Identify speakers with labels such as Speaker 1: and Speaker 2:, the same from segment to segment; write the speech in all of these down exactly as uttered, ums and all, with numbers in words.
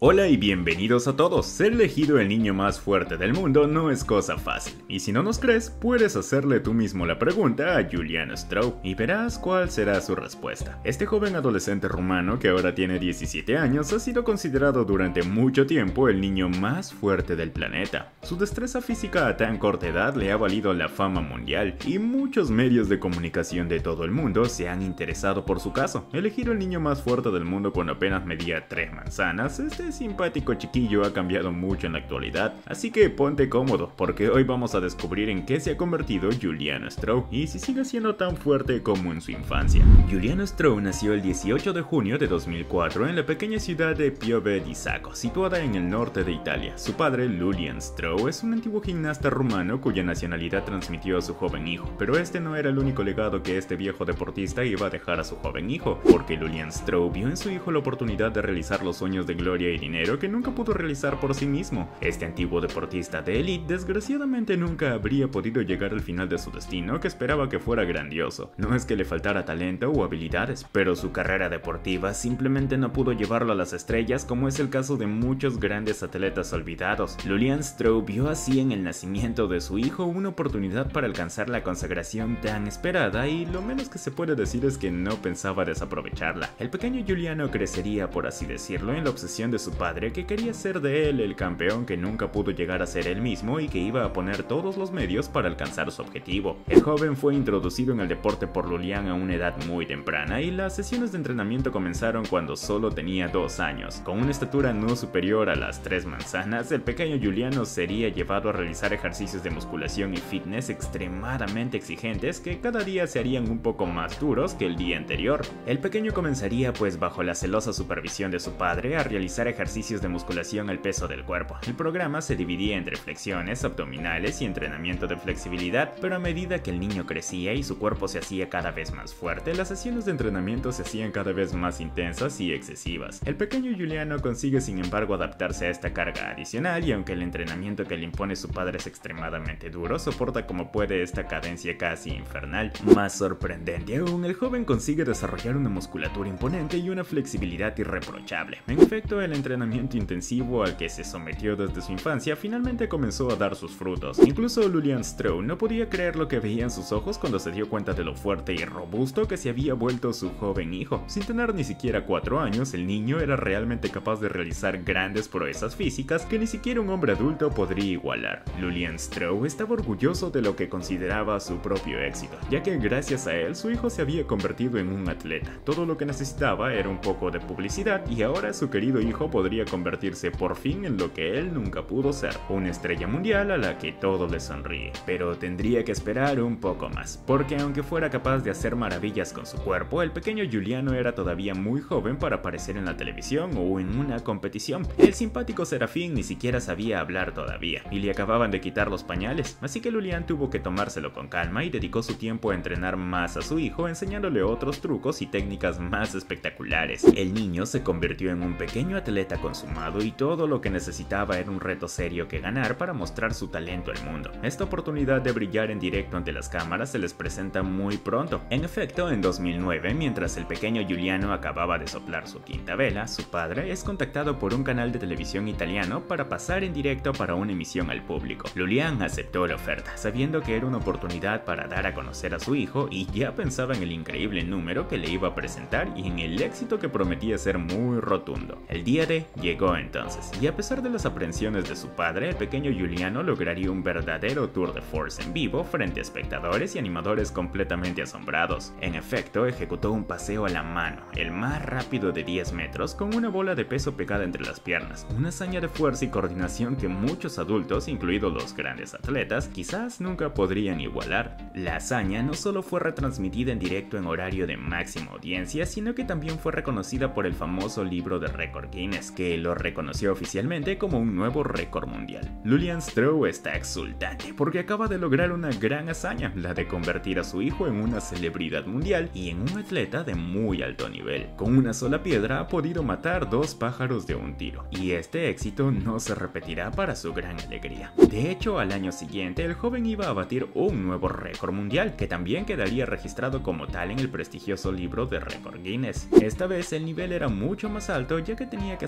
Speaker 1: Hola y bienvenidos a todos. Ser elegido el niño más fuerte del mundo no es cosa fácil. Y si no nos crees, puedes hacerle tú mismo la pregunta a Julian Strow y verás cuál será su respuesta. Este joven adolescente rumano, que ahora tiene diecisiete años, ha sido considerado durante mucho tiempo el niño más fuerte del planeta. Su destreza física a tan corta edad le ha valido la fama mundial y muchos medios de comunicación de todo el mundo se han interesado por su caso. Elegido el niño más fuerte del mundo cuando apenas medía tres manzanas, este simpático chiquillo ha cambiado mucho en la actualidad, así que ponte cómodo, porque hoy vamos a descubrir en qué se ha convertido Julian Strow y si sigue siendo tan fuerte como en su infancia. Julian Strow nació el dieciocho de junio de dos mil cuatro en la pequeña ciudad de Pieve di Sacco, situada en el norte de Italia. Su padre, Julian Strow, es un antiguo gimnasta rumano cuya nacionalidad transmitió a su joven hijo, pero este no era el único legado que este viejo deportista iba a dejar a su joven hijo, porque Julian Strow vio en su hijo la oportunidad de realizar los sueños de gloria y dinero que nunca pudo realizar por sí mismo. Este antiguo deportista de élite desgraciadamente nunca habría podido llegar al final de su destino, que esperaba que fuera grandioso. No es que le faltara talento o habilidades, pero su carrera deportiva simplemente no pudo llevarlo a las estrellas, como es el caso de muchos grandes atletas olvidados. Julian Strow vio así en el nacimiento de su hijo una oportunidad para alcanzar la consagración tan esperada y lo menos que se puede decir es que no pensaba desaprovecharla. El pequeño Juliano crecería, por así decirlo, en la obsesión de su padre, que quería ser de él el campeón que nunca pudo llegar a ser él mismo y que iba a poner todos los medios para alcanzar su objetivo. El joven fue introducido en el deporte por Julian a una edad muy temprana y las sesiones de entrenamiento comenzaron cuando solo tenía dos años. Con una estatura no superior a las tres manzanas, el pequeño Juliano sería llevado a realizar ejercicios de musculación y fitness extremadamente exigentes que cada día se harían un poco más duros que el día anterior. El pequeño comenzaría, pues bajo la celosa supervisión de su padre, a realizar ejercicios de musculación al peso del cuerpo. El programa se dividía entre flexiones, abdominales y entrenamiento de flexibilidad, pero a medida que el niño crecía y su cuerpo se hacía cada vez más fuerte, las sesiones de entrenamiento se hacían cada vez más intensas y excesivas. El pequeño Juliano consigue sin embargo adaptarse a esta carga adicional y aunque el entrenamiento que le impone su padre es extremadamente duro, soporta como puede esta cadencia casi infernal. Más sorprendente aún, el joven consigue desarrollar una musculatura imponente y una flexibilidad irreprochable. En efecto, el entrenamiento intensivo al que se sometió desde su infancia finalmente comenzó a dar sus frutos. Incluso Julian Strow no podía creer lo que veía en sus ojos cuando se dio cuenta de lo fuerte y robusto que se había vuelto su joven hijo. Sin tener ni siquiera cuatro años, el niño era realmente capaz de realizar grandes proezas físicas que ni siquiera un hombre adulto podría igualar. Julian Strow estaba orgulloso de lo que consideraba su propio éxito, ya que gracias a él su hijo se había convertido en un atleta. Todo lo que necesitaba era un poco de publicidad y ahora su querido hijo podría convertirse por fin en lo que él nunca pudo ser, una estrella mundial a la que todo le sonríe. Pero tendría que esperar un poco más, porque aunque fuera capaz de hacer maravillas con su cuerpo, el pequeño Juliano era todavía muy joven para aparecer en la televisión o en una competición. El simpático Serafín ni siquiera sabía hablar todavía, y le acababan de quitar los pañales, así que Julian tuvo que tomárselo con calma y dedicó su tiempo a entrenar más a su hijo, enseñándole otros trucos y técnicas más espectaculares. El niño se convirtió en un pequeño atleta consumado y todo lo que necesitaba era un reto serio que ganar para mostrar su talento al mundo. Esta oportunidad de brillar en directo ante las cámaras se les presenta muy pronto. En efecto, en dos mil nueve, mientras el pequeño Juliano acababa de soplar su quinta vela, su padre es contactado por un canal de televisión italiano para pasar en directo para una emisión al público. Julian aceptó la oferta, sabiendo que era una oportunidad para dar a conocer a su hijo y ya pensaba en el increíble número que le iba a presentar y en el éxito que prometía ser muy rotundo. El día D llegó entonces, y a pesar de las aprensiones de su padre, el pequeño Juliano lograría un verdadero tour de force en vivo frente a espectadores y animadores completamente asombrados. En efecto, ejecutó un paseo a la mano, el más rápido de diez metros, con una bola de peso pegada entre las piernas, una hazaña de fuerza y coordinación que muchos adultos, incluidos los grandes atletas, quizás nunca podrían igualar. La hazaña no solo fue retransmitida en directo en horario de máxima audiencia, sino que también fue reconocida por el famoso libro de récord Guinness, que lo reconoció oficialmente como un nuevo récord mundial. Julian Strow está exultante porque acaba de lograr una gran hazaña, la de convertir a su hijo en una celebridad mundial y en un atleta de muy alto nivel. Con una sola piedra ha podido matar dos pájaros de un tiro, y este éxito no se repetirá para su gran alegría. De hecho, al año siguiente, el joven iba a batir un nuevo récord mundial, que también quedaría registrado como tal en el prestigioso libro de récord Guinness. Esta vez el nivel era mucho más alto, ya que tenía que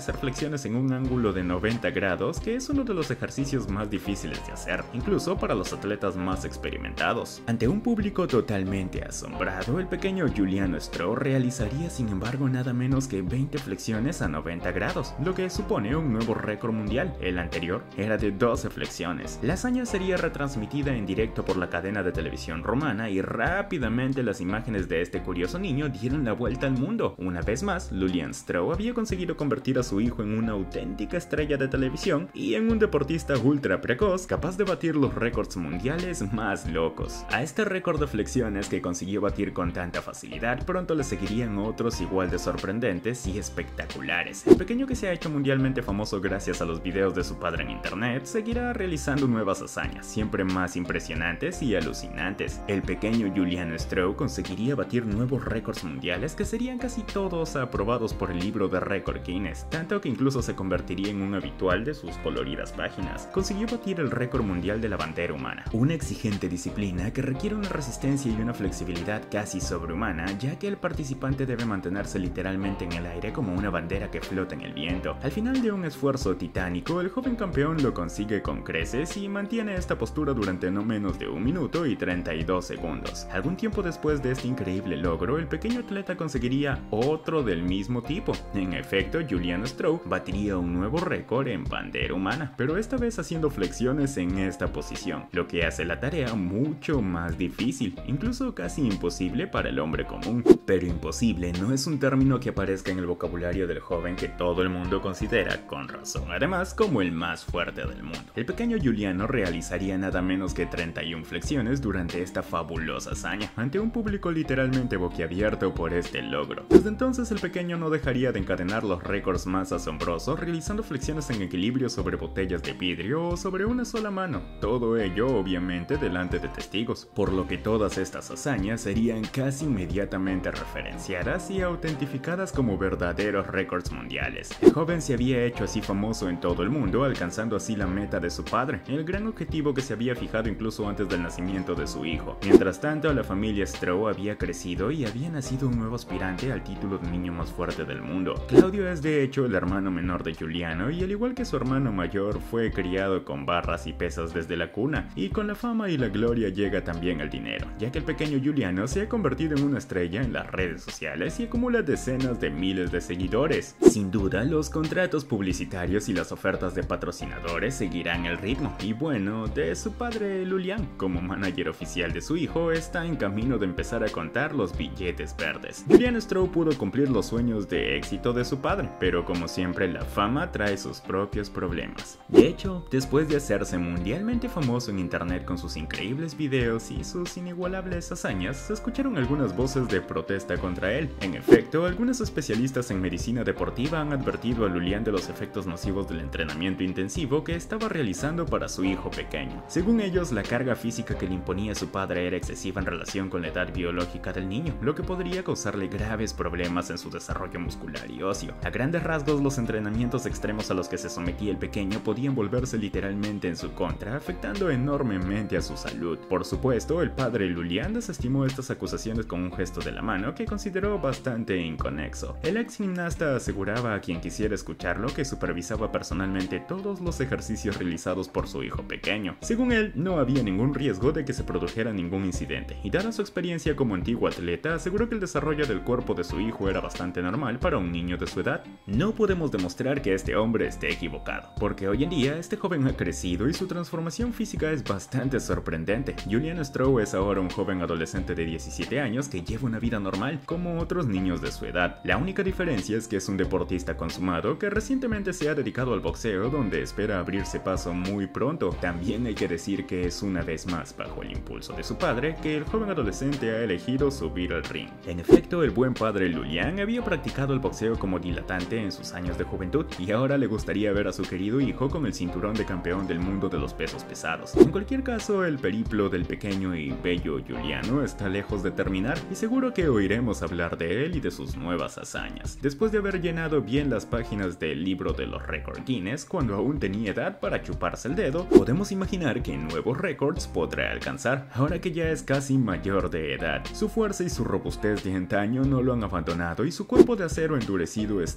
Speaker 1: hacer flexiones en un ángulo de noventa grados, que es uno de los ejercicios más difíciles de hacer, incluso para los atletas más experimentados. Ante un público totalmente asombrado, el pequeño Juliano Stroh realizaría sin embargo nada menos que veinte flexiones a noventa grados, lo que supone un nuevo récord mundial. El anterior era de doce flexiones. La hazaña sería retransmitida en directo por la cadena de televisión romana y rápidamente las imágenes de este curioso niño dieron la vuelta al mundo. Una vez más, Julian Stroh había conseguido convertir a su hijo en una auténtica estrella de televisión y en un deportista ultra precoz capaz de batir los récords mundiales más locos. A este récord de flexiones que consiguió batir con tanta facilidad, pronto le seguirían otros igual de sorprendentes y espectaculares. El pequeño, que se ha hecho mundialmente famoso gracias a los videos de su padre en internet, seguirá realizando nuevas hazañas, siempre más impresionantes y alucinantes. El pequeño Juliano Stroh conseguiría batir nuevos récords mundiales que serían casi todos aprobados por el libro de récord Guinness, tanto que incluso se convertiría en un habitual de sus coloridas páginas. Consiguió batir el récord mundial de la bandera humana, una exigente disciplina que requiere una resistencia y una flexibilidad casi sobrehumana, ya que el participante debe mantenerse literalmente en el aire como una bandera que flota en el viento. Al final de un esfuerzo titánico, el joven campeón lo consigue con creces y mantiene esta postura durante no menos de un minuto y treinta y dos segundos. Algún tiempo después de este increíble logro, el pequeño atleta conseguiría otro del mismo tipo. En efecto, Juliano Stroh batiría un nuevo récord en bandera humana, pero esta vez haciendo flexiones en esta posición, lo que hace la tarea mucho más difícil, incluso casi imposible para el hombre común. Pero imposible no es un término que aparezca en el vocabulario del joven que todo el mundo considera, con razón además, como el más fuerte del mundo. El pequeño Juliano realizaría nada menos que treinta y una flexiones durante esta fabulosa hazaña, ante un público literalmente boquiabierto por este logro. Desde entonces el pequeño no dejaría de encadenar los récords más asombrosos, realizando flexiones en equilibrio sobre botellas de vidrio o sobre una sola mano, todo ello obviamente delante de testigos, por lo que todas estas hazañas serían casi inmediatamente referenciadas y autentificadas como verdaderos récords mundiales. El joven se había hecho así famoso en todo el mundo, alcanzando así la meta de su padre, el gran objetivo que se había fijado incluso antes del nacimiento de su hijo. Mientras tanto, la familia Stroh había crecido y había nacido un nuevo aspirante al título de niño más fuerte del mundo. Claudio es de hecho el hermano menor de Juliano y al igual que su hermano mayor fue criado con barras y pesas desde la cuna, y con la fama y la gloria llega también el dinero, ya que el pequeño Juliano se ha convertido en una estrella en las redes sociales y acumula decenas de miles de seguidores. Sin duda, los contratos publicitarios y las ofertas de patrocinadores seguirán el ritmo, y bueno, de su padre Julián, como manager oficial de su hijo, está en camino de empezar a contar los billetes verdes. Julian Stroh pudo cumplir los sueños de éxito de su padre, pero como siempre la fama trae sus propios problemas. De hecho, después de hacerse mundialmente famoso en internet con sus increíbles videos y sus inigualables hazañas, se escucharon algunas voces de protesta contra él. En efecto, algunos especialistas en medicina deportiva han advertido a Julián de los efectos nocivos del entrenamiento intensivo que estaba realizando para su hijo pequeño. Según ellos, la carga física que le imponía su padre era excesiva en relación con la edad biológica del niño, lo que podría causarle graves problemas en su desarrollo muscular y óseo. A grandes rasgos, los entrenamientos extremos a los que se sometía el pequeño podían volverse literalmente en su contra, afectando enormemente a su salud. Por supuesto, el padre Julián desestimó estas acusaciones con un gesto de la mano que consideró bastante inconexo. El ex gimnasta aseguraba a quien quisiera escucharlo que supervisaba personalmente todos los ejercicios realizados por su hijo pequeño. Según él, no había ningún riesgo de que se produjera ningún incidente, y dada su experiencia como antiguo atleta, aseguró que el desarrollo del cuerpo de su hijo era bastante normal para un niño de su edad. No podemos demostrar que este hombre esté equivocado, porque hoy en día este joven ha crecido y su transformación física es bastante sorprendente. Julian Stroh es ahora un joven adolescente de diecisiete años que lleva una vida normal, como otros niños de su edad. La única diferencia es que es un deportista consumado que recientemente se ha dedicado al boxeo, donde espera abrirse paso muy pronto. También hay que decir que es una vez más bajo el impulso de su padre que el joven adolescente ha elegido subir al ring. En efecto, el buen padre Julián había practicado el boxeo como diletante en sus años de juventud y ahora le gustaría ver a su querido hijo con el cinturón de campeón del mundo de los pesos pesados. En cualquier caso, el periplo del pequeño y bello Juliano está lejos de terminar y seguro que oiremos hablar de él y de sus nuevas hazañas. Después de haber llenado bien las páginas del libro de los récords Guinness cuando aún tenía edad para chuparse el dedo, podemos imaginar que nuevos récords podrá alcanzar ahora que ya es casi mayor de edad. Su fuerza y su robustez de antaño no lo han abandonado y su cuerpo de acero endurecido está por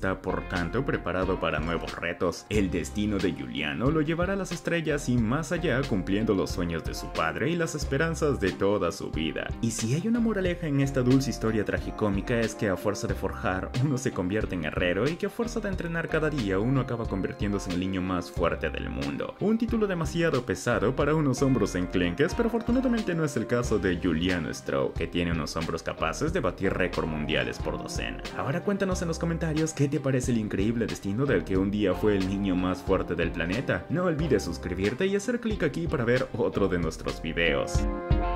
Speaker 1: canto preparado para nuevos retos. El destino de Giuliano lo llevará a las estrellas y más allá, cumpliendo los sueños de su padre y las esperanzas de toda su vida. Y si hay una moraleja en esta dulce historia tragicómica, es que a fuerza de forjar uno se convierte en herrero y que a fuerza de entrenar cada día uno acaba convirtiéndose en el niño más fuerte del mundo. Un título demasiado pesado para unos hombros enclenques, pero afortunadamente no es el caso de Giuliano Stroh, que tiene unos hombros capaces de batir récord mundiales por docena. Ahora cuéntanos en los comentarios qué te parece el increíble destino del que un día fue el niño más fuerte del planeta. No olvides suscribirte y hacer clic aquí para ver otro de nuestros videos.